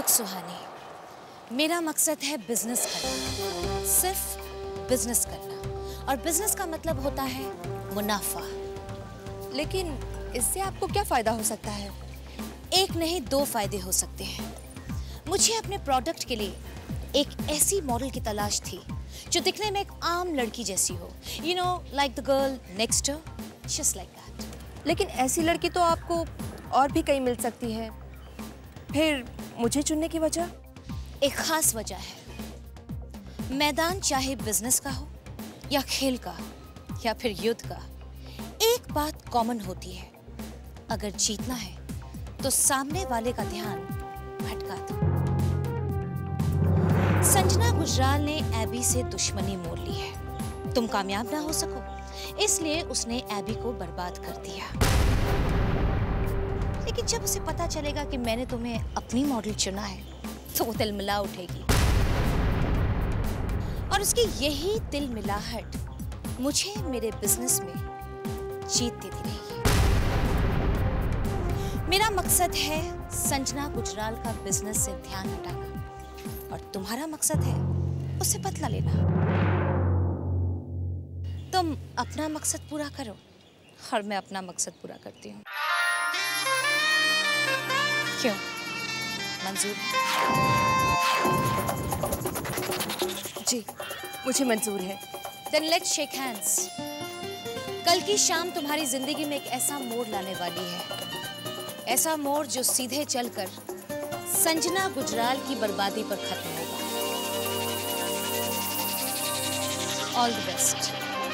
Look सुहानी, मेरा मकसद है बिजनेस करना, सिर्फ बिजनेस करना, और बिजनेस का मतलब होता है मुनाफा। लेकिन इससे आपको क्या फायदा हो सकता है? एक नहीं, 2 फायदे हो सकते हैं। मुझे अपने प्रोडक्ट के लिए एक ऐसी मॉडल की तलाश थी जो दिखने में एक आम लड़की जैसी हो, you know, like the girl next door, just like that. लेकिन ऐसी लड़की तो आपको और भी कहीं मिल सकती है, फिर मुझे चुनने की वजह? एक खास वजह है। मैदान चाहे बिजनेस का हो या खेल का या फिर युद्ध का, एक बात कॉमन होती है, अगर जीतना है तो सामने वाले का ध्यान भटका दो। संजना गुजराल ने एबी से दुश्मनी मोल ली है। तुम कामयाब ना हो सको, इसलिए उसने एबी को बर्बाद कर दिया। लेकिन जब उसे पता चलेगा कि मैंने तुम्हें अपनी मॉडल चुना है, तो वो तिलमिला उठेगी, और उसकी यही तिलमिलाहट मुझे मेरे बिजनेस में जीत देती रहेगी। मेरा मकसद है संजना गुजराल का बिजनेस से ध्यान हटाना, और तुम्हारा मकसद है उसे बदला लेना। तुम अपना मकसद पूरा करो और मैं अपना मकसद पूरा करती हूँ। क्यों, मंजूर है? जी, मुझे मंजूर है। Then let's shake hands। कल की शाम तुम्हारी जिंदगी में एक ऐसा मोड़ लाने वाली है, ऐसा मोड़ जो सीधे चलकर संजना गुजराल की बर्बादी पर खत्म होगा। All the best.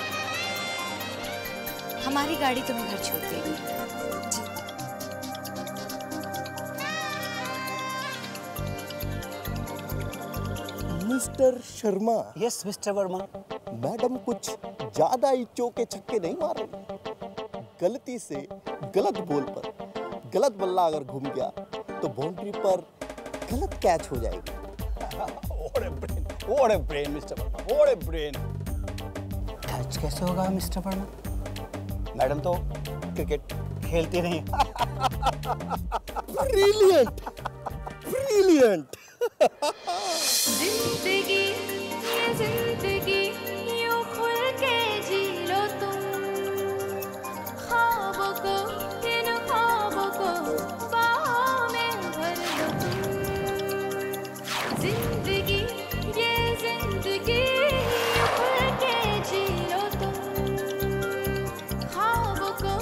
हमारी गाड़ी तुम्हें घर छोड़ देगी। Mister Sharma. Yes mister Verma. Madam कुछ ज्यादा ही चौके छक्के नहीं मार रही। गलती से गलत बॉल पर गलत बल्ला अगर घूम गया तो बाउंड्री पर गलत कैच हो जाएगी। What a brain, Mr. Verma, what a brain। Catch कैसे होगा मिस्टर वर्मा? मैडम तो क्रिकेट खेलती नहीं। Brilliant, brilliant. जिंदगी ये जिंदगी यूं खुल के जी लो तुम, ख्वाबों को इन ख्वाबों को बाहों में भर लो तुम। जिंदगी ये जिंदगी यूं खुल के जी लो तुम, ख्वाबों को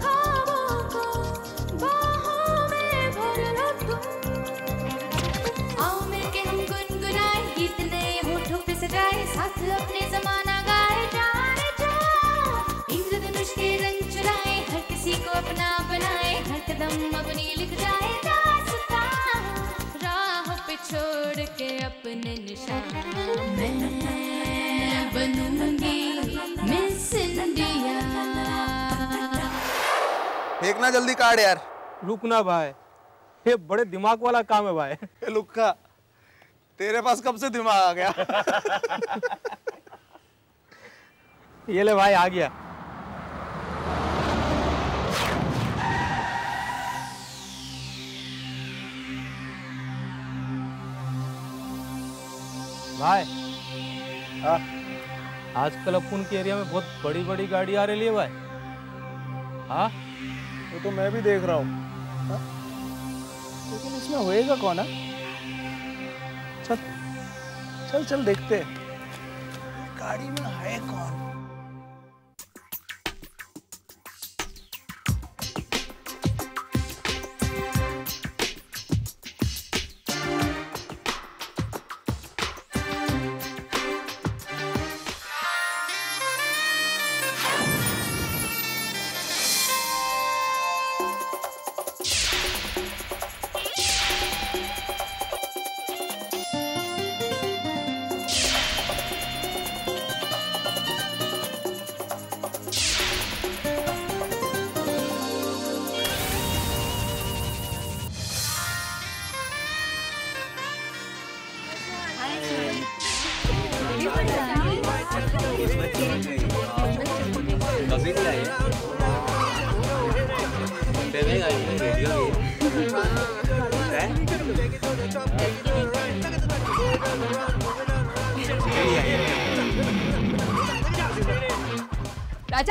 बाहों में भर लो तुम। आओ मिलके हम गुनगुनाए गीत नए होठों पे सजाए, साथ अपने जमाना गाए जाने जा। इंद्रधनुष के रंग चुराए, हर किसी को अपना बनाए, हर कदम अपनी लिख जाए दास्तां। राह पे छोड़ के अपने निशान, मैं बनूंगी मिस इंडिया। फेंकना जल्दी काट यार। रुकना भाई, ये बड़े दिमाग वाला काम है भाई। ए लुक्का, तेरे पास कब से दिमाग आ गया? ये ले भाई, आ गया। भाई आजकल अपन के एरिया में बहुत बड़ी बड़ी गाड़ी आ रही है भाई। हाँ, वो तो मैं भी देख रहा हूँ, लेकिन इसमें होएगा कौन? चल चल चल देखते हैं गाड़ी में है कौन। राजा,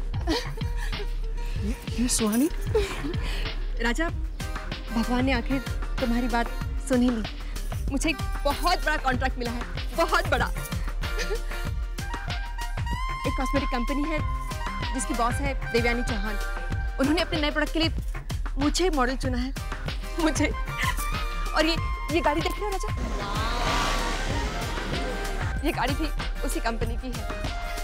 ये सुहानी? राजा, भगवान ने आखिर तुम्हारी बात सुन ही ली। मुझे एक बहुत बड़ा कॉन्ट्रैक्ट मिला है, बहुत बड़ा। एक कॉस्मेटिक कंपनी है जिसकी बॉस है देवयानी चौहान। उन्होंने अपने नए प्रोडक्ट के लिए मुझे मॉडल चुना है, मुझे। और ये गाड़ी देख रहे हो राजा, ये गाड़ी भी उसी कंपनी की है।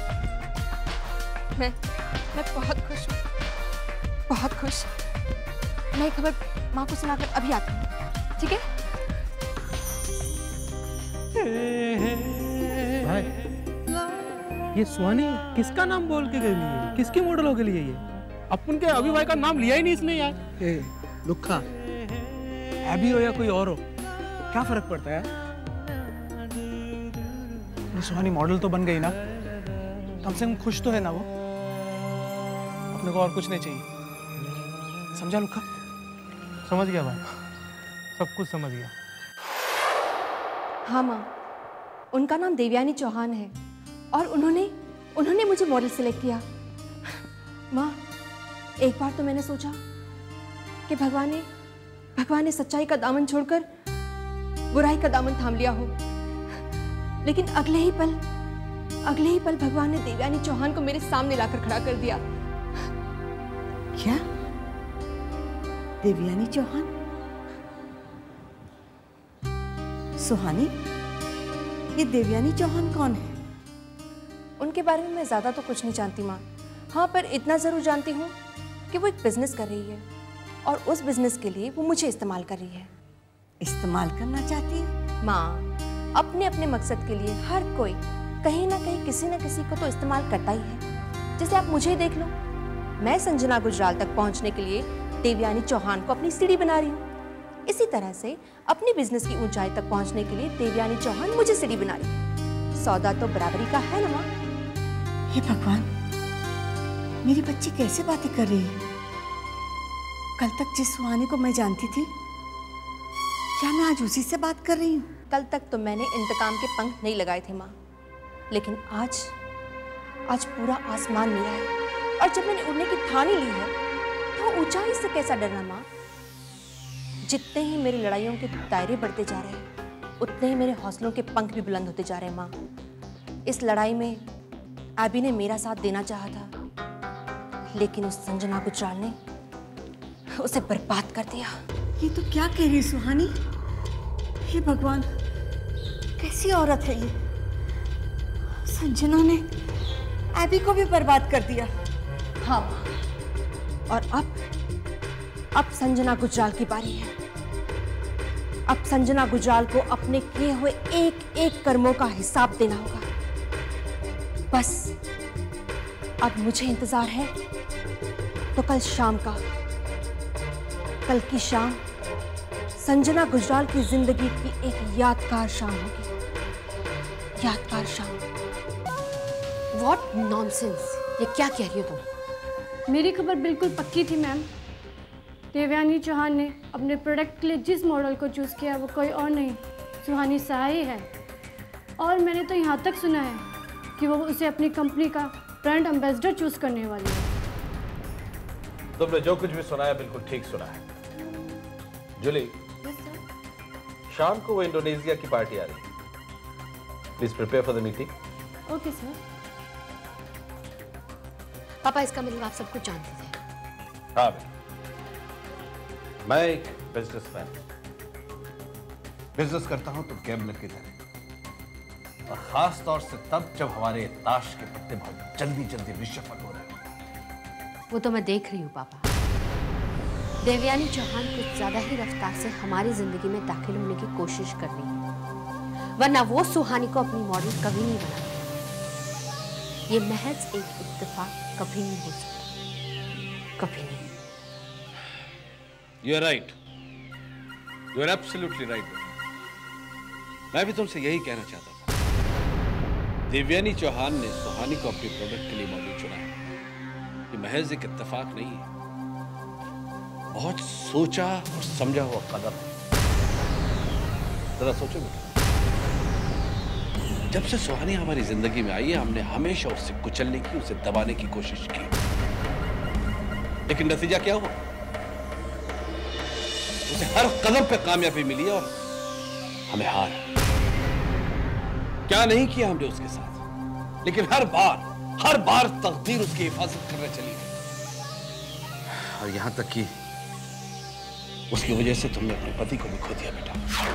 मैं बहुत खुश हूँ, बहुत खुश। मैं ये खबर माँ को सुनाकर अभी आती हूँ, ठीक है? भाई, ये सुहानी किसका नाम बोल के गई है? किसके मॉडलों के लिए ये? अपन के अभी भाई का नाम लिया ही नहीं इसने यार। लुक्खा, अभी हो या कोई और हो, क्या फर्क पड़ता है यार? ये सुहानी मॉडल तो बन गई ना, कम से कम खुश तो है ना वो। अपने को और कुछ नहीं चाहिए, समझा लुक्खा? समझ गया भाई, सब कुछ समझ गया। हाँ माँ, उनका नाम देवयानी चौहान है और उन्होंने मुझे मॉडल सिलेक्ट किया। माँ, एक बार तो मैंने सोचा कि भगवान ने सच्चाई का दामन छोड़कर बुराई का दामन थाम लिया हो, लेकिन अगले ही पल भगवान ने देवयानी चौहान को मेरे सामने लाकर खड़ा कर दिया। क्या? देवयानी चौहान? सुहानी, ये देवयानी चौहान कौन है? उनके बारे में मैं ज्यादा तो कुछ नहीं जानती माँ। हाँ, पर इतना जरूर जानती हूँ कि वो एक बिजनेस कर रही है और उस बिजनेस के लिए वो मुझे इस्तेमाल कर रही है। इस्तेमाल करना चाहती है? माँ, अपने अपने मकसद के लिए हर कोई कहीं ना कहीं किसी न किसी को तो इस्तेमाल करता ही है। जैसे आप मुझे ही देख लो, मैं संजना गुजराल तक पहुंचने के लिए देवयानी चौहान को अपनी सीढ़ी बना रही हूँ। इसी तरह से अपनी बिजनेस की ऊंचाई तक पहुंचने के लिए देवयानी चौहान मुझे सीढ़ी बना रही है। सौदा तो बराबरी का है ना माँ? हे भगवान, मेरी बच्ची कैसे बातें कर रही है? कल तक जिस सुहानी को मैं जानती थी, क्या मैं आज उसी से बात कर रही हूँ? कल तक तो मैंने इंतकाम के पंख नहीं लगाए थे माँ, लेकिन आज पूरा आसमान मेरा है। और जब मैंने उड़ने की ठानी ली है तो ऊंचाई से कैसा डरना माँ? जितने ही मेरी लड़ाइयों के दायरे बढ़ते जा रहे हैं, उतने ही मेरे हौसलों के पंख भी बुलंद होते जा रहे हैं माँ। इस लड़ाई में एबी ने मेरा साथ देना चाहा था, लेकिन उस संजना गुजराल ने उसे बर्बाद कर दिया। ये तो क्या कह रही सुहानी? हे भगवान, कैसी औरत है ये? संजना ने एबी को भी बर्बाद कर दिया। हाँ, और अब संजना गुजराल की बारी है। अब संजना गुजराल को अपने किए हुए एक एक कर्मों का हिसाब देना होगा। बस अब मुझे इंतजार है तो कल शाम का। कल की शाम संजना गुजराल की जिंदगी की एक यादगार शाम होगी। यादगार शाम। What nonsense! ये क्या कह रही हो तुम? मेरी खबर बिल्कुल पक्की थी मैम। देवयानी चौहान ने अपने प्रोडक्ट के लिए जिस मॉडल को चूज़ किया वो कोई और नहीं, सुहानी साही है। और मैंने तो यहाँ तक सुना है कि वो उसे अपनी कंपनी का ब्रांड एम्बेसडर चूज़ करने वाली है। तुमने जो कुछ भी सुना है बिल्कुल ठीक सुना है। जूली, शाम को वो इंडोनेशिया की पार्टी आ रही है। Please prepare for the meeting. Okay sir. पापा, इसका मतलब आप सब कुछ जानते थे? हाँ, मैं एक बिजनेसमैन, बिजनेस करता हूं तो गैम्बलर की तरह, और खास तौर से तब जब हमारे ताश के पत्ते बहुत जल्दी जल्दी रिशफल हो रहे हैं। वो तो मैं देख रही हूँ पापा। देवयानी चौहान कुछ ज्यादा ही रफ्तार से हमारी जिंदगी में दाखिल होने की कोशिश कर रही है, वरना वो सुहानी को अपनी मॉडल कभी नहीं बना। ये महज एक इत्तेफाक कभी नहीं हो सकता, कभी नहीं। You are right. You are absolutely right. मैं भी तुमसे यही कहना चाहता था। देवयानी चौहान ने सुहानी को अपने प्रोडक्ट के लिए मॉडल चुना है। ये महज एक इत्तेफाक नहीं है, बहुत सोचा और समझा हुआ कदम है। जरा सोचो बेटा। जब से सुहानी हमारी जिंदगी में आई है, हमने हमेशा उससे कुचलने की, उसे दबाने की कोशिश की, लेकिन नतीजा क्या हुआ? उसे हर कदम पे कामयाबी मिली और हमें हार। क्या नहीं किया हमने उसके साथ, लेकिन हर बार तकदीर उसकी हिफाजत करने चली गई। और यहां तक कि उसकी वजह से तुमने अपने पति को भी खो दिया बेटा।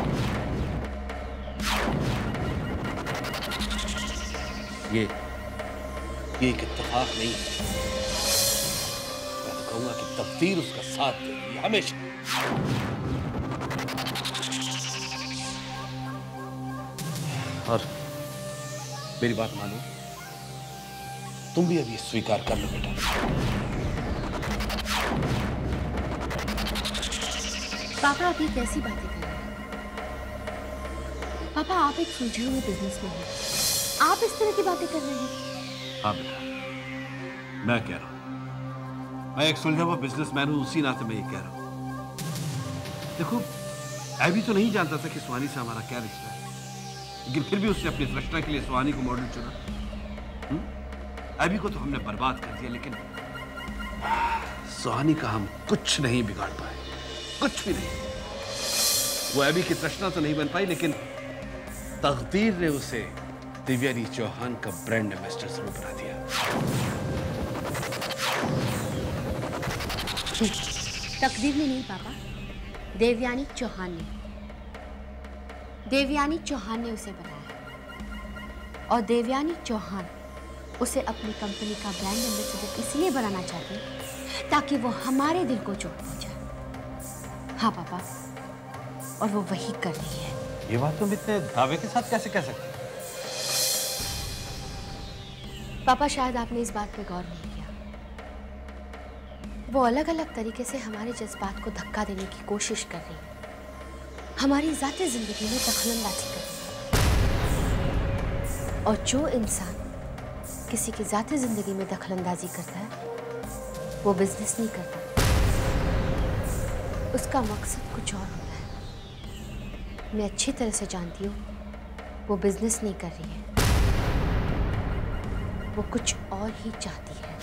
ये एक इत्तेफाक नहीं है, मैं तो कहूंगा कि तकदीर उसका साथ देगी हमेशा। और मेरी बात मानो, तुम भी अब ये स्वीकार कर लो बेटा। पापा आप ये कैसी बातें कर रहे हैं? पापा आप एक सुलझे हुए बिजनेसमैन हैं, आप इस तरह की बातें कर रहे हैं? हाँ बेटा, मैं कह रहा हूं, मैं एक सुलझा हुआ बिजनेसमैन हूं, उसी नाते मैं ये कह रहा हूं। देखो, एबी तो नहीं जानता था कि सुहानी से हमारा क्या रिश्ता है, लेकिन फिर भी उसने अपनी तृष्णा के लिए सुहानी को मॉडल चुना। एबी को तो हमने बर्बाद कर दिया, लेकिन सुहानी का हम कुछ नहीं बिगाड़ पाए, कुछ भी नहीं। वो एबी की तृष्णा तो नहीं बन पाई, लेकिन तकदीर ने उसे दिव्यानी चौहान का ब्रांड एम्बेसडर जरूर बना दिया। तकदीर ने नहीं पापा, देवयानी चौहान ने। देवयानी चौहान ने उसे बनाया, और देवयानी चौहान उसे अपनी कंपनी का ब्रांड एम्बेसडर इसलिए बनाना चाहते हैं ताकि वो हमारे दिल को चोट पहुंचाए। हाँ पापा, और वो वही कर रही है। ये बात तुम इतने दावे के साथ कैसे कह सकते? पापा शायद आपने इस बात पे गौर नहीं किया, वो अलग अलग तरीके से हमारे जज्बात को धक्का देने की कोशिश कर रही है, हमारी जाती जिंदगी में दखलंदाजी कर रही है। और जो इंसान किसी की जाती जिंदगी में दखलंदाजी करता है वो बिजनेस नहीं करता, उसका मकसद कुछ और होता है। मैं अच्छी तरह से जानती हूँ वो बिजनेस नहीं कर रही है, वो कुछ और ही चाहती है।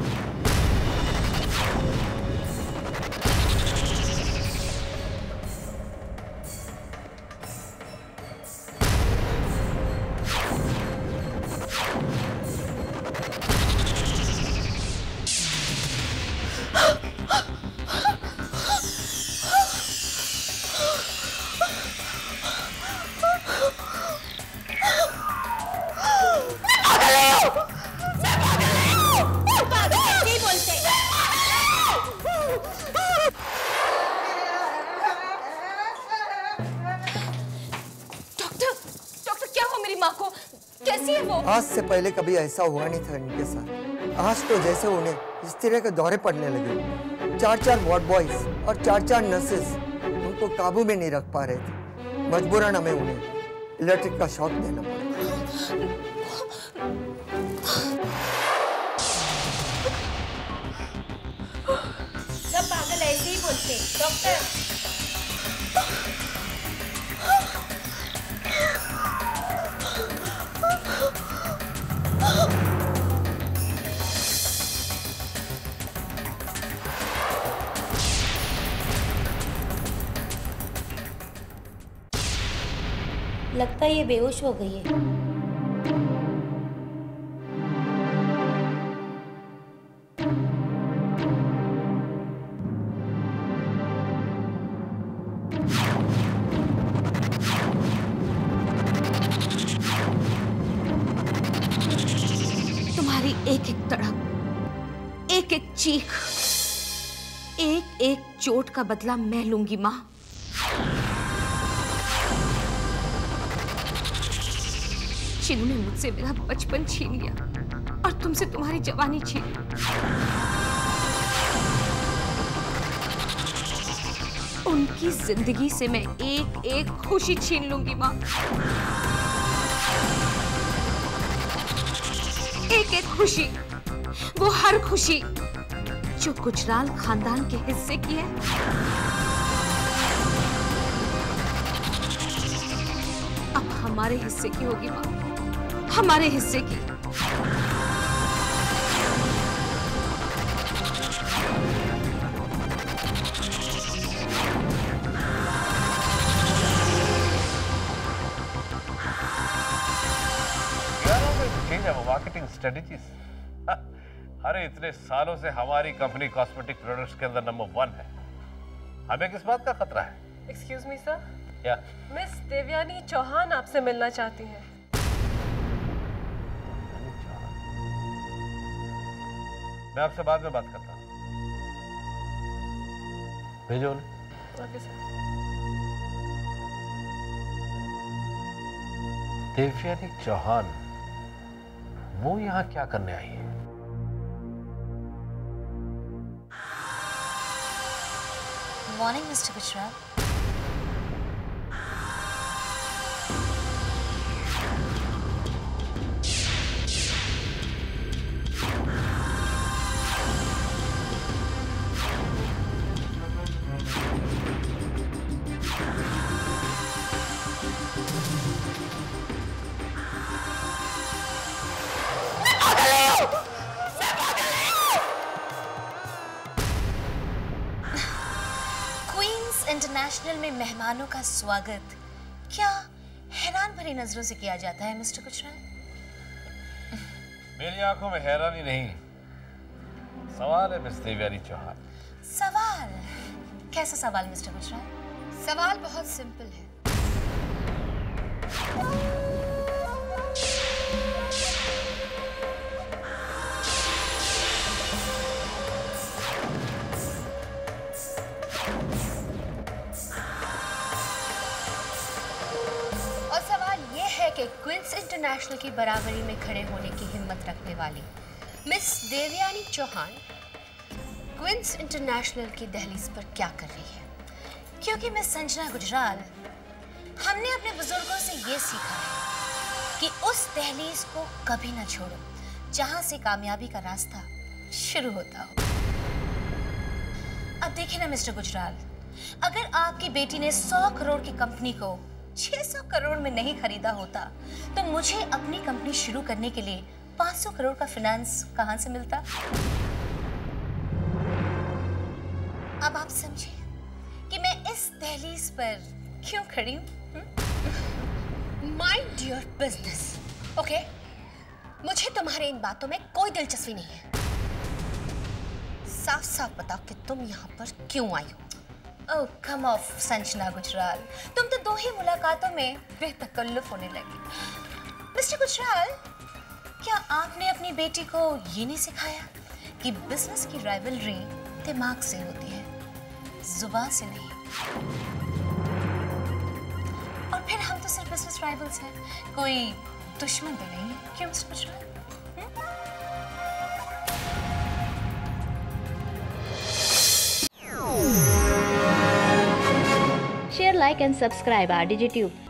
आज से पहले कभी ऐसा हुआ नहीं था इनके साथ। आज तो जैसे उन्हें इस तरह के दौरे पड़ने लगे। 4-4 वार्ड बॉयज और 4-4 नर्सेस उनको काबू में नहीं रख पा रहे थे। मजबूरन हमें उन्हें इलेक्ट्रिक का शॉक देना पड़ा। सब पागल ऐसे ही बोलते डॉक्टर। लगता है ये बेहोश हो गई है। तुम्हारी एक एक तड़प, एक एक चीख, एक एक चोट का बदला मैं लूंगी माँ। चिन्नू ने मुझसे मेरा बचपन छीन लिया और तुमसे तुम्हारी जवानी छीन ली। उनकी जिंदगी से मैं एक एक खुशी छीन लूंगी माँ। एक एक खुशी, वो हर खुशी जो गुजराल खानदान के हिस्से की है। अब हमारे हिस्से की होगी माँ। हमारे हिस्से की। Marketing strategies. अरे इतने सालों से हमारी कंपनी कॉस्मेटिक प्रोडक्ट्स के अंदर नंबर 1 है। हमें किस बात का खतरा है? Excuse me sir. क्या? मिस देवयानी चौहान आपसे मिलना चाहती हैं। मैं आपसे बाद में बात करता हूँ। भेजो उन्हें। Okay sir. देवयानी चौहान वो यहाँ क्या करने आई है? Morning mister Gujral. इंटरनेशनल में मेहमानों का स्वागत क्या हैरान भरी नजरों से किया जाता है मिस्टर गुजराल? मेरी आंखों में हैरानी नहीं, सवाल है मिस देवयानी चौहान। सवाल? कैसा सवाल मिस्टर गुजराल? सवाल बहुत सिंपल है। कि क्वींस इंटरनेशनल की बराबरी में खड़े होने की हिम्मत रखने वाली miss Devyani Chauhan queens international की दहलीज पर क्या कर रही है? क्योंकि मिस संजना गुजराल, हमने अपने बुजुर्गों से ये सीखा है कि उस दहलीज को कभी ना छोड़ो जहां से कामयाबी का रास्ता शुरू होता हो। अब देखिए ना मिस्टर गुजराल, अगर आपकी बेटी ने 100 करोड़ की कंपनी को 600 करोड़ में नहीं खरीदा होता तो मुझे अपनी कंपनी शुरू करने के लिए 500 करोड़ का फाइनेंस कहां से मिलता? अब आप समझे कि मैं इस दहलीज पर क्यों खड़ी हूं? Mind your business, okay? मुझे तुम्हारे इन बातों में कोई दिलचस्पी नहीं है। साफ साफ बताओ कि तुम यहाँ पर क्यों आई हो? Oh come off Sanjana Gujral, तुम तो 2 ही मुलाकातों में बेतकल्लुफ होने लगी। मिस्टर गुजराल, क्या आपने अपनी बेटी को ये नहीं सिखाया कि बिजनेस की राइवलरी दिमाग से होती है, जुबान से नहीं? और फिर हम तो सिर्फ बिजनेस राइवल्स हैं, कोई दुश्मन तो नहीं है, क्यों mister Gujral? Share, like and subscribe our DigiTube.